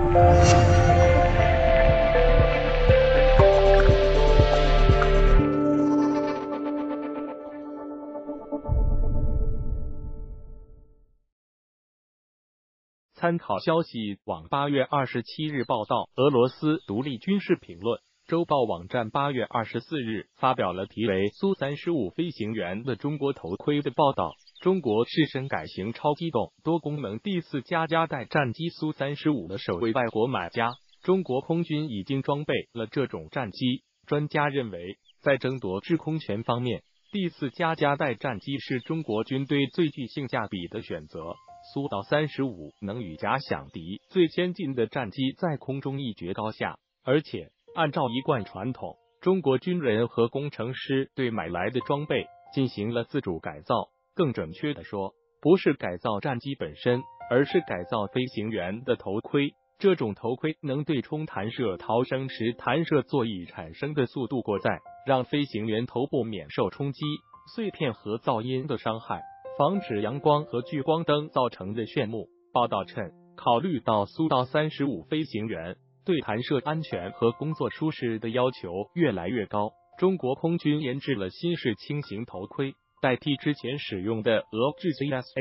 参考消息网8月27日报道，俄罗斯独立军事评论周报网站8月24日发表了题为苏35飞行员的中国头盔的报道。中国是深改型超机动多功能第4加加代战机苏35的首位外国买家，中国空军已经装备了这种战机。专家认为，在争夺制空权方面，第4加加代战机是中国军队最具性价比的选择。苏35能与假想敌最先进的战机在空中一决高下，而且按照一贯传统，中国军人和工程师对买来的装备进行了自主改造。更准确的说，不是改造战机本身，而是改造飞行员的头盔。这种头盔能对冲弹射逃生时弹射座椅产生的速度过载，让飞行员头部免受冲击、碎片和噪音的伤害，防止阳光和聚光灯造成的眩目。报道称，考虑到苏35飞行员对弹射安全和工作舒适的要求越来越高，中国空军研制了新式轻型头盔，代替之前使用的俄制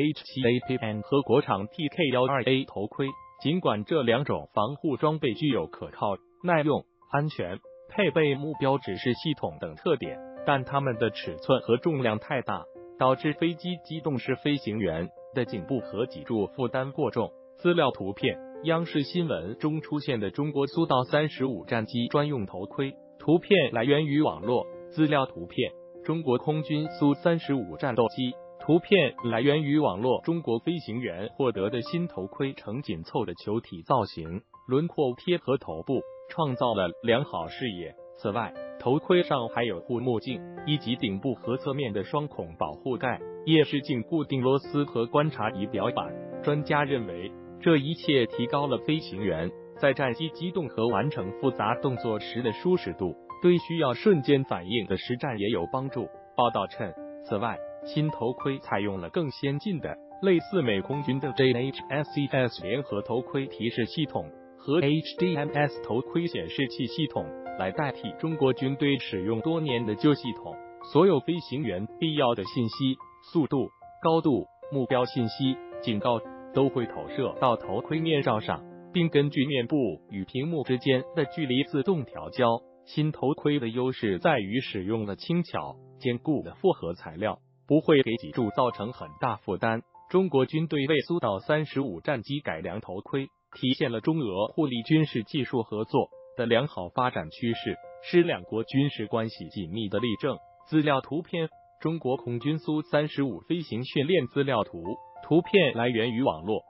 ZSH-7APN 和国产 TK-12A 头盔。尽管这两种防护装备具有可靠、耐用、安全、配备目标指示系统等特点，但它们的尺寸和重量太大，导致飞机机动时飞行员的颈部和脊柱负担过重。资料图片：央视新闻中出现的中国苏35战机专用头盔，图片来源于网络。资料图片：中国空军苏35战斗机，图片来源于网络。中国飞行员获得的新头盔呈紧凑的球体造型，轮廓贴合头部，创造了良好视野。此外，头盔上还有护目镜以及顶部和侧面的双孔保护盖、夜视镜、固定螺丝和观察仪表板。专家认为，这一切提高了飞行员在战机机动和完成复杂动作时的舒适度，对需要瞬间反应的实战也有帮助。报道称，此外，新头盔采用了更先进的类似美空军的 JHSCS 联合头盔提示系统和 HDMS 头盔显示器系统，来代替中国军队使用多年的旧系统。所有飞行员必要的信息、速度、高度、目标信息、警告都会投射到头盔面罩上，并根据面部与屏幕之间的距离自动调焦。新头盔的优势在于使用了轻巧、坚固的复合材料，不会给脊柱造成很大负担。中国军队为苏35战机改良头盔，体现了中俄互利军事技术合作的良好发展趋势，是两国军事关系紧密的例证。资料图片：中国空军苏35飞行训练资料图，图片来源于网络。